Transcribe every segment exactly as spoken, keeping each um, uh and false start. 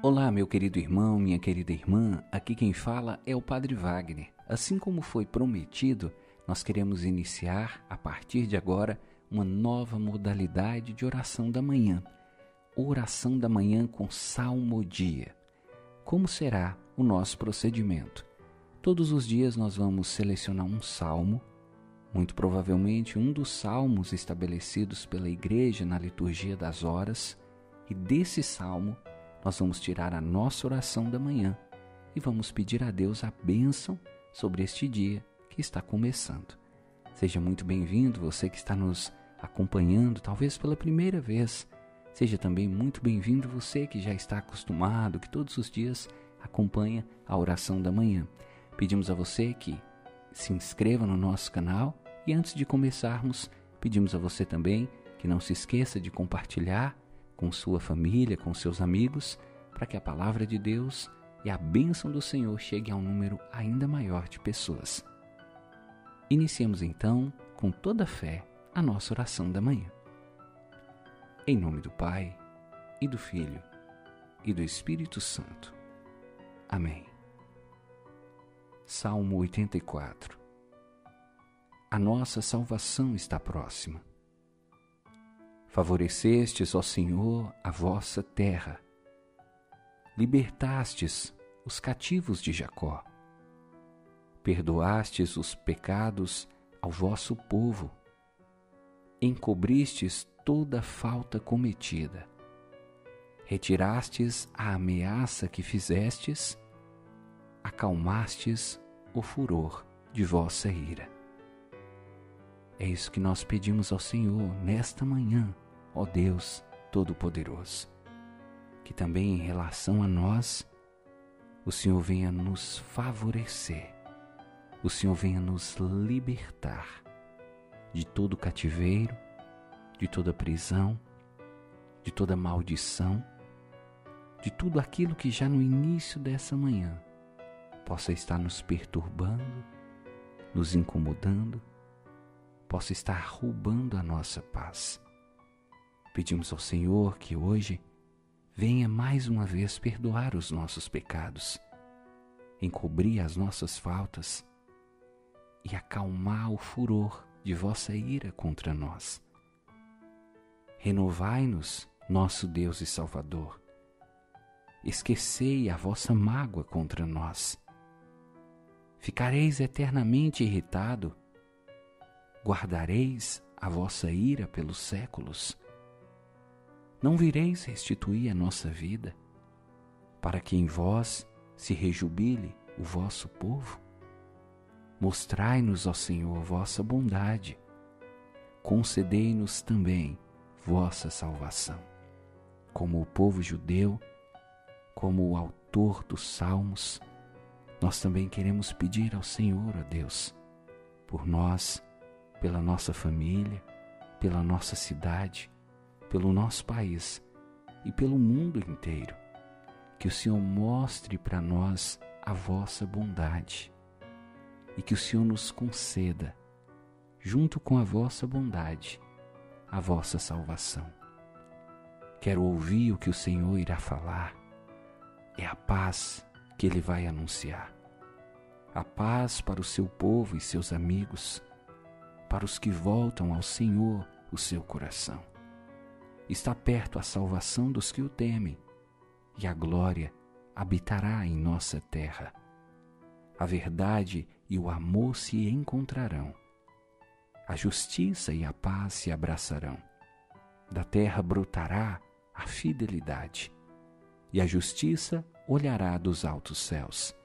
Olá, meu querido irmão, minha querida irmã, aqui quem fala é o Padre Wagner. Assim como foi prometido, nós queremos iniciar, a partir de agora, uma nova modalidade de oração da manhã. Oração da manhã com salmodia. Como será o nosso procedimento? Todos os dias nós vamos selecionar um salmo, muito provavelmente um dos salmos estabelecidos pela igreja na liturgia das horas, e desse salmo nós vamos tirar a nossa oração da manhã e vamos pedir a Deus a bênção sobre este dia que está começando. Seja muito bem-vindo, você que está nos acompanhando, talvez pela primeira vez. Seja também muito bem-vindo você que já está acostumado, que todos os dias acompanha a oração da manhã. Pedimos a você que se inscreva no nosso canal e antes de começarmos, pedimos a você também que não se esqueça de compartilhar com sua família, com seus amigos, para que a palavra de Deus e a bênção do Senhor chegue a um número ainda maior de pessoas. Iniciemos então, com toda a fé, a nossa oração da manhã. Em nome do Pai, e do Filho, e do Espírito Santo. Amém. Salmo oitenta e quatro. A nossa salvação está próxima. Favorecestes, ó Senhor, a vossa terra. Libertastes os cativos de Jacó. Perdoastes os pecados ao vosso povo. Encobristes toda falta cometida. Retirastes a ameaça que fizestes. Acalmastes o furor de vossa ira. É isso que nós pedimos ao Senhor nesta manhã, ó Deus Todo-Poderoso, que também em relação a nós, o Senhor venha nos favorecer, o Senhor venha nos libertar de todo cativeiro, de toda prisão, de toda maldição, de tudo aquilo que já no início dessa manhã possa estar nos perturbando, nos incomodando, possa estar roubando a nossa paz. Pedimos ao Senhor que hoje venha mais uma vez perdoar os nossos pecados, encobrir as nossas faltas e acalmar o furor de vossa ira contra nós. Renovai-nos, nosso Deus e Salvador. Esquecei a vossa mágoa contra nós. Ficareis eternamente irritado? Guardareis a vossa ira pelos séculos? Não vireis restituir a nossa vida, para que em vós se rejubile o vosso povo? Mostrai-nos, ó Senhor, vossa bondade. Concedei-nos também vossa salvação. Como o povo judeu, como o autor dos salmos, nós também queremos pedir ao Senhor, ó Deus, por nós, pela nossa família, pela nossa cidade, pelo nosso país e pelo mundo inteiro, que o Senhor mostre para nós a vossa bondade e que o Senhor nos conceda, junto com a vossa bondade, a vossa salvação. Quero ouvir o que o Senhor irá falar. É a paz que Ele vai anunciar. A paz para o seu povo e seus amigos, para os que voltam ao Senhor o seu coração. Está perto a salvação dos que o temem, e a glória habitará em nossa terra. A verdade e o amor se encontrarão. A justiça e a paz se abraçarão. Da terra brotará a fidelidade, e a justiça olhará dos altos céus.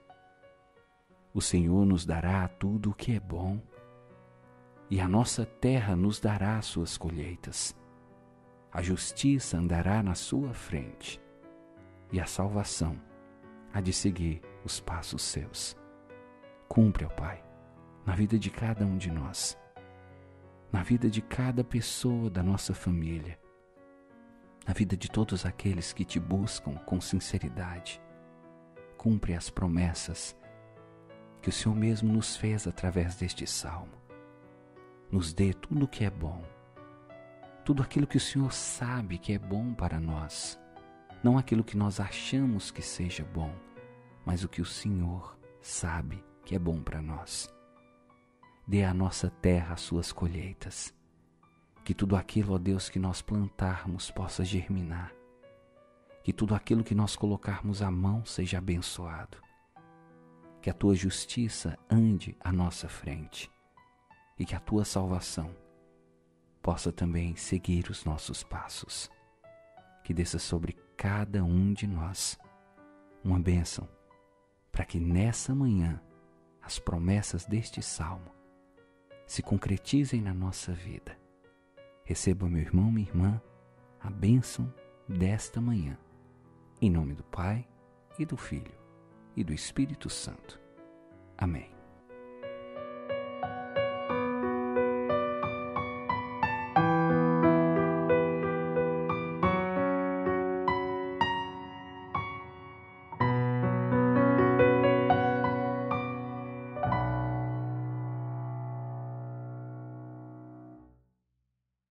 O Senhor nos dará tudo o que é bom, e a nossa terra nos dará suas colheitas. A justiça andará na sua frente, e a salvação há de seguir os passos seus. Cumpre, ó Pai, na vida de cada um de nós, na vida de cada pessoa da nossa família, na vida de todos aqueles que te buscam com sinceridade. Cumpre as promessas que o Senhor mesmo nos fez através deste salmo. Nos dê tudo o que é bom, tudo aquilo que o Senhor sabe que é bom para nós, não aquilo que nós achamos que seja bom, mas o que o Senhor sabe que é bom para nós. Dê à nossa terra as suas colheitas, que tudo aquilo, ó Deus, que nós plantarmos possa germinar, que tudo aquilo que nós colocarmos à mão seja abençoado, que a Tua justiça ande à nossa frente e que a Tua salvação possa também seguir os nossos passos. Que desça sobre cada um de nós uma bênção, para que nessa manhã as promessas deste salmo se concretizem na nossa vida. Receba, meu irmão, minha irmã, a bênção desta manhã. Em nome do Pai, e do Filho, e do Espírito Santo. Amém.